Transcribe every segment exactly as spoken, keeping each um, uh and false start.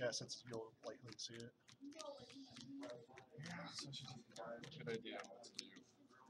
Yeah, since you'll likely see it. Yeah, such a good idea what to do.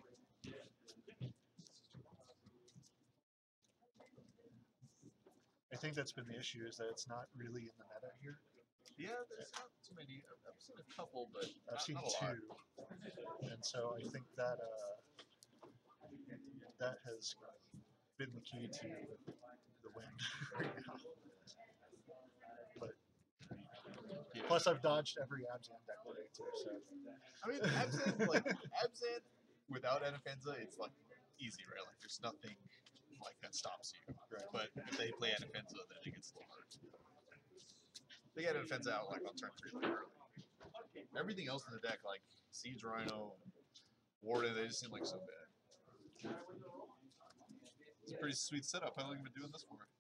I think that's been the issue, is that it's not really in the meta here. Yeah, there's not too many. I've seen a couple, but I've not, seen not a two, lot. and so I think that uh, that has been the key to the win right now. But Yeah. plus, I've dodged every Abzan deck today too. So I mean, Abzan, like Abzan without Anafenza, it's like easy, right? Like there's nothing like that stops you. Right. But if they play Anafenza, then it gets a little hard. They get Anafenza out like on turn three, like early. Everything else in the deck, like Siege Rhino, Warden, they just seem like so bad. It's a pretty sweet setup. How long have you been doing this for?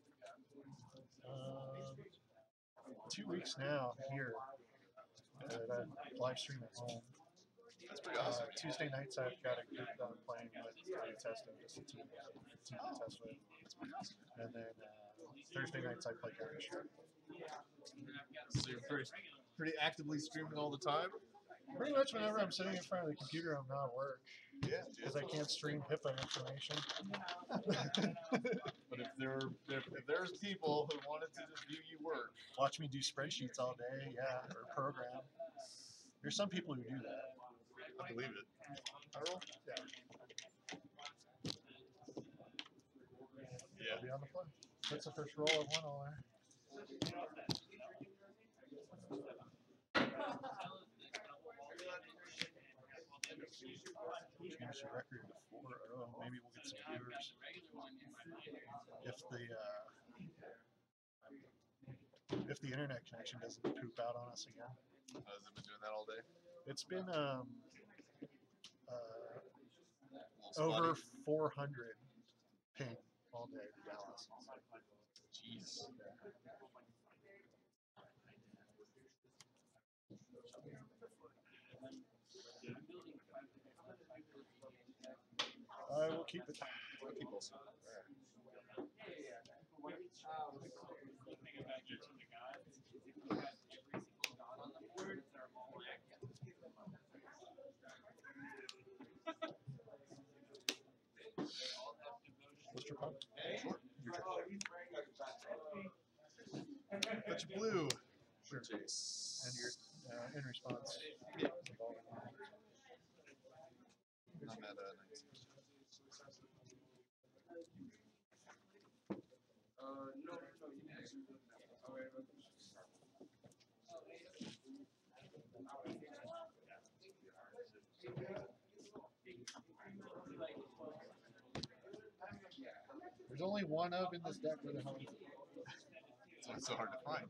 um, two weeks now here. Uh, that live stream at home. That's pretty awesome. Uh, Tuesday nights I've got a group that I'm playing with, to test and just a team, team to test with. That's pretty awesome. And then uh, Thursday nights I play Counter-Strike. So you're pretty, pretty actively streaming all the time? Pretty much whenever I'm sitting in front of the computer, I'm not at work. Yeah, Because I can't stream HIPAA information. But if there if, if there's people who wanted to just view you work, Watch me do spreadsheets all day, yeah, or program. There's some people who do that. I believe it. I roll? Yeah. Yeah. I'll be on the fly. That's the first roll of one all there. Change the record to four. Oh, maybe we'll get some viewers. If the uh, if the internet connection doesn't poop out on us again. Has it been doing that all day? It's been um, uh, Over over four hundred ping all day in Dallas. Jeez. I will keep it. I'll keep also. What's your pump? Sure. Your turn. But you blue. Sure. Jace. And you're uh, in response. Yeah. I'm at uh, nineteen. Uh, no, no, There's only one of in this deck with a helmet. That's why it's so hard to find.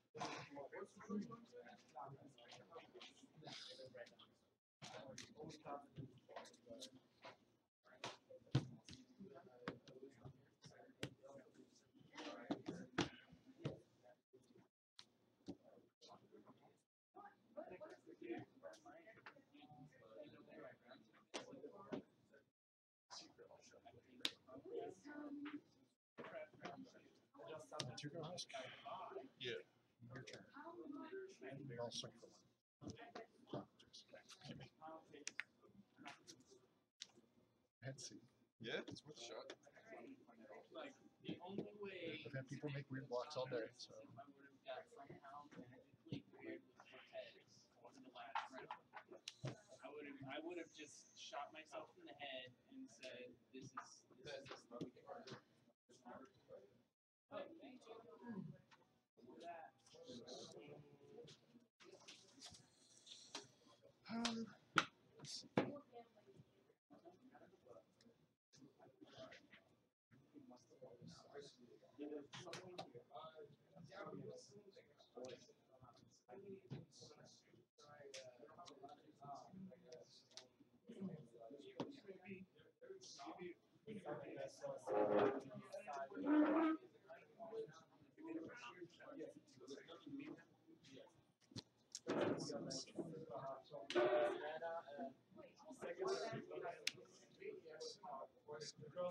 Two go husk. Yeah. Your turn. And I'll swing for one. Just give me. Head seat. Yeah, it's worth a shot. like the only way I've had people make weird blocks all day, so. I would have got somehow magically weird with my head in the last round. I would have I would have just shot myself in the head and said, "This is this is just the Oh, thank you. That. Um,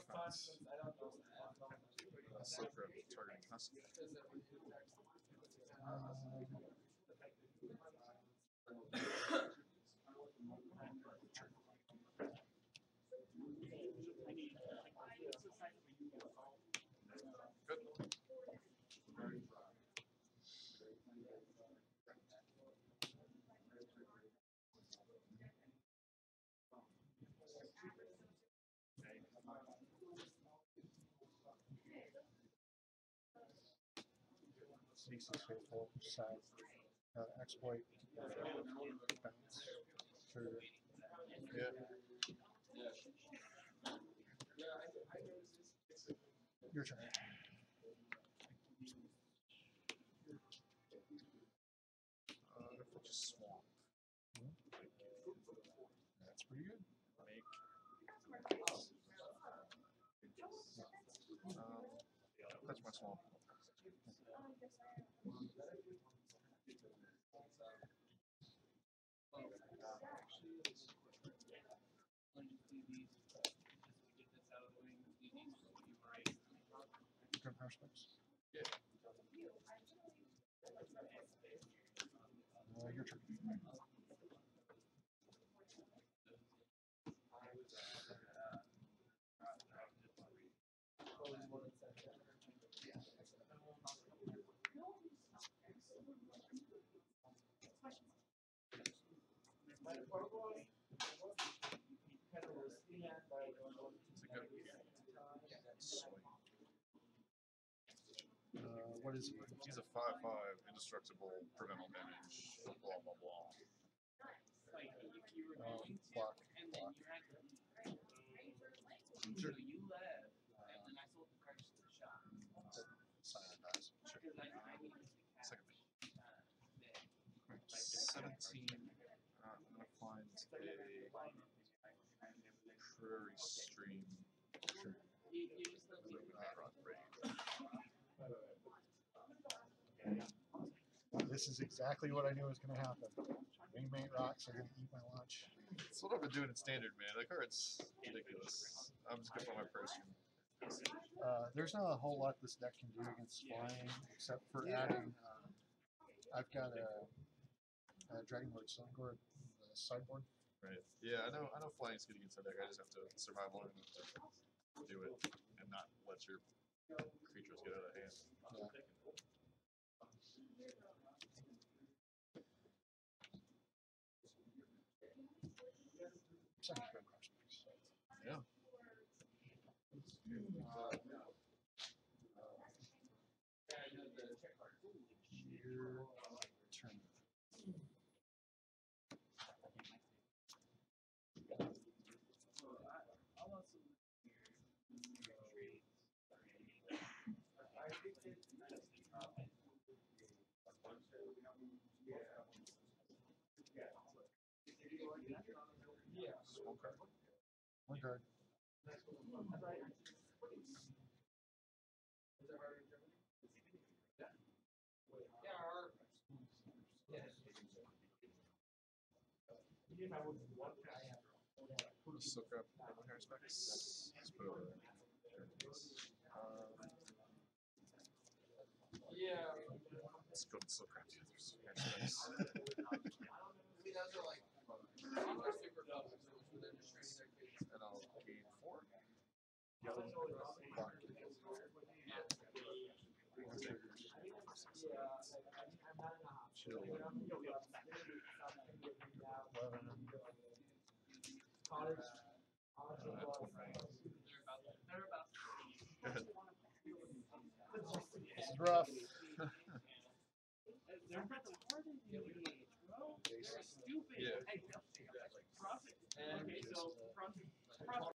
So for targeting husk. I need, like, it's the size of a Yu-Gi-Oh! Good. C C faithful, side, uh, exploit, uh, bounce, trigger. Yeah. Your turn. Uh, if we just swamp. That's pretty good. Make. Um, that's my swamp. Let me just do these, just to get this out of the way, do these for what you write. Good prospects. Yeah. Uh, your turn. It's a good swing. Uh, what is he? He's a five five, indestructible, preventable damage, blah blah blah. Like, if you were Um, going to, block, and then block. you had to leave. Sure. So you left, and then I sold the cards to the shop. Silent dies. Sure. Because I, I needed to catch, Second thing. uh, the, seventeen. Uh, I'm gonna find a prairie stream. Sure. you, you just let me. This is exactly what I knew was going to happen. Wingmate rocks are going to eat my lunch. That's what I've been doing in standard, man. That card's ridiculous. I'm just gonna put my prairie stream. Uh, there's not a whole lot this deck can do against flying, except for Yeah. adding. Uh, I've got a, a Dragonlord Suncor in the sideboard. Right. Yeah, I know. I know flying's good against that deck. I just have to survive long enough to do it and not let your creatures get out of hand. Yeah. Second good prospects. Yeah. Your turn. I'll also Small card. One card. Soak up my hair specs. Let's put it over there. Um, let's go and soak up the others. Hair specs. And I'll gain four. Block. One trigger. Chill. Eleven. Uh, twenty. they're about Go ahead. This is rough. they're about the hardest thing to throw. They're stupid. Yeah. Hey, profit. Okay, so profit. Profit.